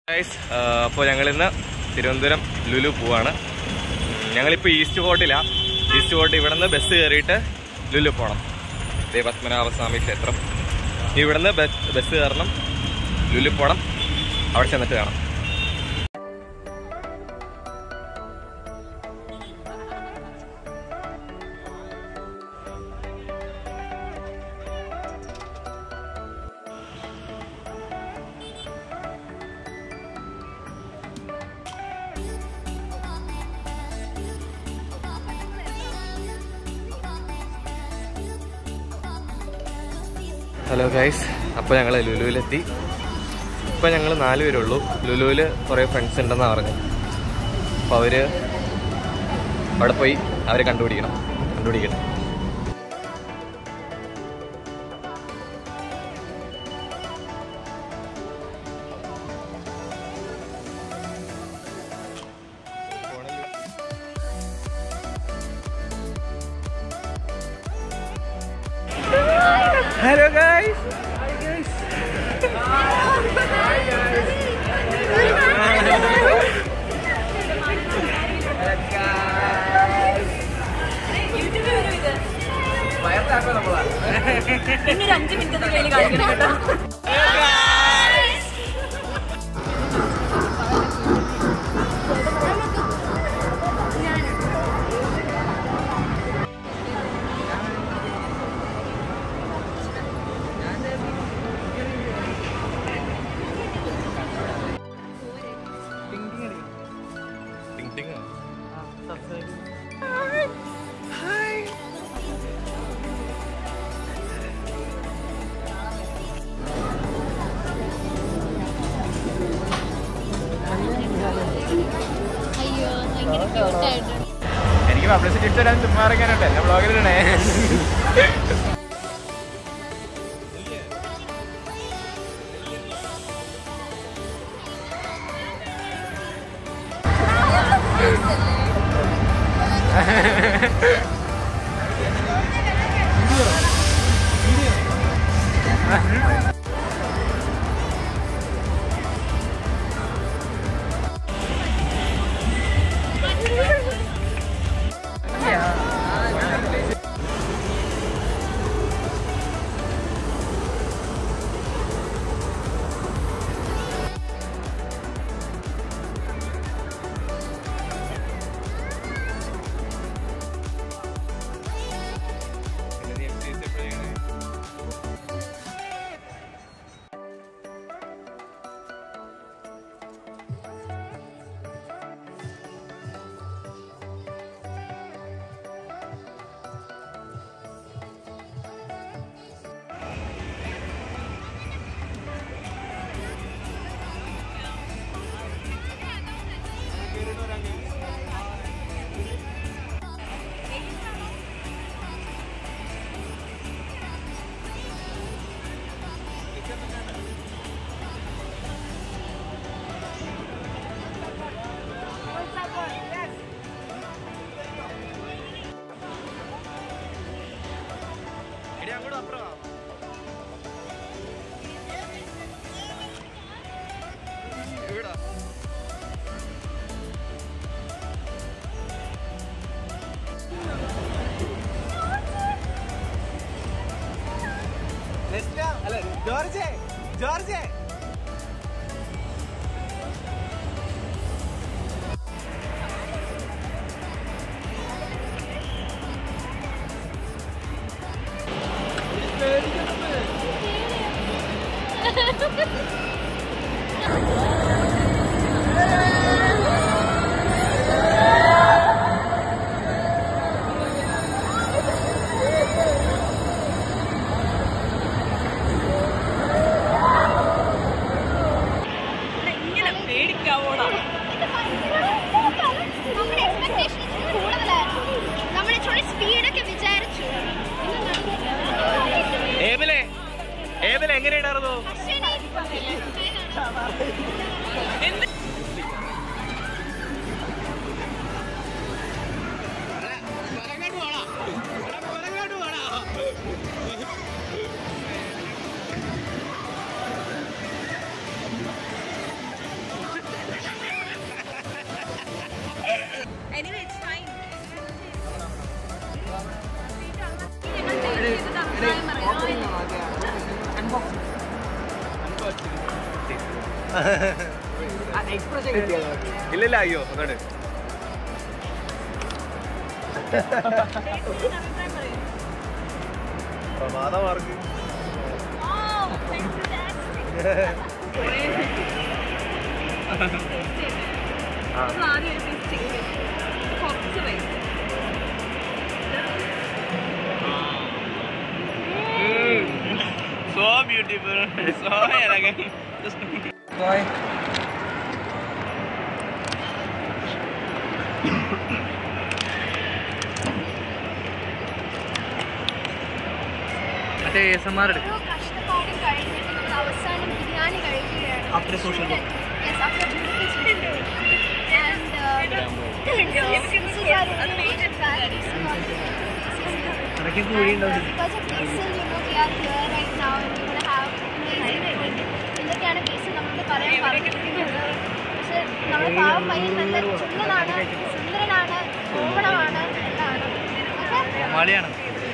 അപ്പോൾ ഞങ്ങളിന്ന് തിരുവനന്തപുരം ലുലു പോവാണ്. ഞങ്ങളിപ്പോൾ ഈസ്റ്റ് ഫോർട്ടിലാണ്. ഈസ്റ്റ് ഫോർട്ട് ഇവിടെ നിന്ന് ബസ് കയറിയിട്ട് ലുലു പോകണം. ദേ പത്മനാഭസ്വാമി ക്ഷേത്രം. ഇവിടെ നിന്ന് ബസ് കയറണം, ലുലു പോകണം. അവിടെ ചെന്നിട്ട് കാണാം. ഹലോ ഗൈസ്, അപ്പോൾ ഞങ്ങൾ ലുലുവിലെത്തി. ഇപ്പോൾ ഞങ്ങൾ 4 പേരുള്ളൂ. ലുലുവിൽ കുറേ ഫ്രണ്ട്സ് ഉണ്ടെന്നാണ് പറഞ്ഞത്. അപ്പോൾ അവർ അവിടെ പോയി അവരെ കണ്ടുപിടിക്കണം. Hello guys. Hi guys. Hi guys. YouTube video ഇത്. വയറാക്കാൻ നമ്മളാ. ഇനി 5 മിനിറ്റ് കയ്യിൽ കാണിക്കണം കേട്ടോ. എനിക്ക് പബ്ലിസിറ്റി ഇട്ട് തരാൻ ചുമ്മാ ഇറങ്ങാനുണ്ട്. ഞാൻ ബ്ലോഗിലിടണേ. ജോർജ് എങ്ങനെയുണ്ടായിരുന്നു? ഇല്ലില്ല, അയ്യോ ഒന്നുണ്ട്. പ്രമാദമാർക്ക് So beautiful, so elegant. Boy. Ate ASMR എടുക്കും. കഷ്ടപ്പാടും കഴിഞ്ഞിട്ട് നമ്മൾ അവസാനം ബിരിയാണി കഴിക്കുകയാണ്. After social work. Yes, after beautiful social work. And because of Basil, we are here right now and we're going to have amazing food. എന്തൊക്കെയാണ് Basil നമ്മളോട് പറയാൻ പറഞ്ഞിരിക്കുന്നത്? പക്ഷെ നമ്മുടെ പാവം പയ്യൻ നല്ല ചുണ്ടനാണ്, സുന്ദരനാണ്, കോമണമാണ്, എല്ലാമാണ്. മലയാളം.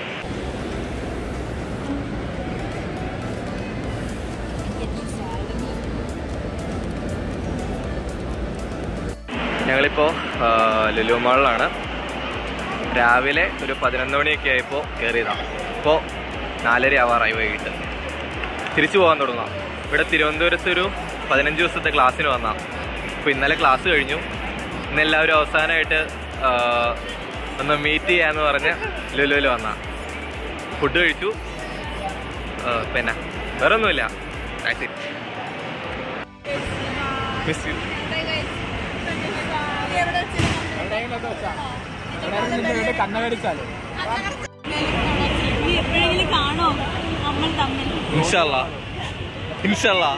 ഞങ്ങളിപ്പോൾ ലുലു മാളിലാണ്. രാവിലെ ഒരു 11 മണിയൊക്കെ ആയപ്പോൾ കയറിയതാണ്. ഇപ്പോൾ 4:30 ആവാറായി വൈകിട്ട്. തിരിച്ചു പോകാൻ തുടങ്ങാം. ഇവിടെ തിരുവനന്തപുരത്ത് ഒരു 15 ദിവസത്തെ ക്ലാസ്സിന് വന്നതാണ്. അപ്പോൾ ഇന്നലെ ക്ലാസ് കഴിഞ്ഞു. ഇന്നെല്ലാവരും അവസാനമായിട്ട് ഒന്ന് മീറ്റ് ചെയ്യാന്ന് പറഞ്ഞ് ലുലുവിൽ വന്നതാണ്. ഫുഡ് കഴിച്ചു. പിന്നെ വേറെ ഒന്നുമില്ല. That's it. Miss you. ഇൻഷാല്ലാ ഇൻഷാല്ലാ.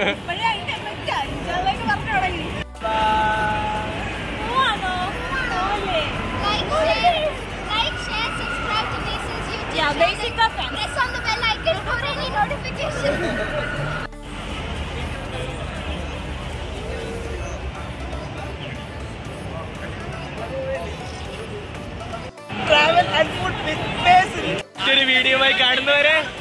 Press on the bell icon for any notification. Travel and food with Basil. ഒരു വീഡിയോയുമായി കാണുന്നവരെ